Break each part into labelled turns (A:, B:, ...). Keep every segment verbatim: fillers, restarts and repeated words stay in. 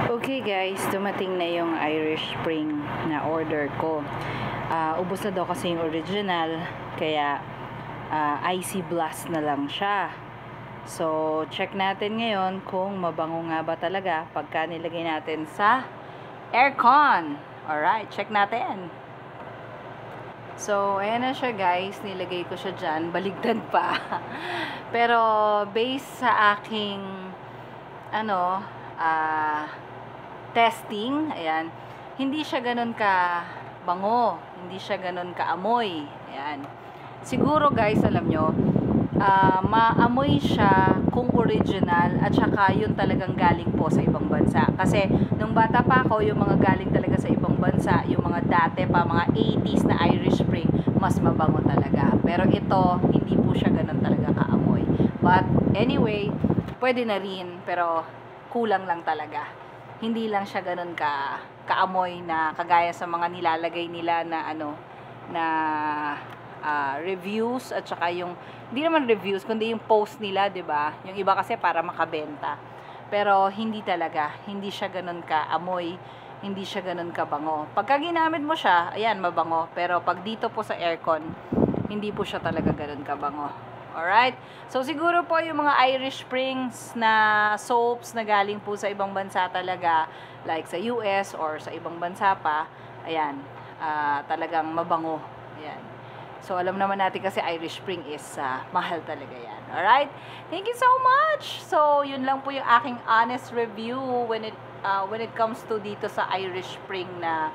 A: Okay guys, dumating na yung Irish Spring na order ko. Uh, ubos na daw kasi yung original, kaya uh, icy blast na lang siya. So, check natin ngayon kung mabango nga ba talaga pagka nilagay natin sa aircon. Alright, check natin. So, ayan na siya guys. Nilagay ko siya dyan. Baligtad pa. Pero, based sa aking ano, ah... Uh, testing, ayan, hindi siya ganun ka bango, hindi siya ganun ka amoy, ayan. Siguro guys, alam nyo, uh, maamoy siya kung original at saka yun talagang galing po sa ibang bansa. Kasi nung bata pa ako, yung mga galing talaga sa ibang bansa, yung mga dati pa, mga eighties na Irish Spring, mas mabango talaga. Pero ito, hindi po siya ganun talaga kaamoy. But anyway, pwede na rin, pero kulang lang talaga. Hindi lang siya ganun ka kaamoy na kagaya sa mga nilalagay nila na ano na uh, reviews at saka yung hindi naman reviews kundi yung post nila, 'di ba? Yung iba kasi para makabenta. Pero hindi talaga, hindi siya ganun ka amoy, hindi siya ganun ka bango. Pagka ginamit mo siya, ayan, mabango, pero pag dito po sa aircon, hindi po siya talaga ganun ka bango. Alright? So, siguro po yung mga Irish Springs na soaps na galing po sa ibang bansa talaga, like sa U S or sa ibang bansa pa, ayan, uh, talagang mabango. Ayan. So, alam naman natin kasi Irish Spring is uh, mahal talaga yan. Alright? Thank you so much! So, yun lang po yung aking honest review when it, uh, when it comes to dito sa Irish Spring na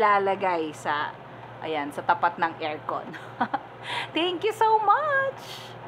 A: nilalagay sa, ayan, sa tapat ng aircon. Thank you so much!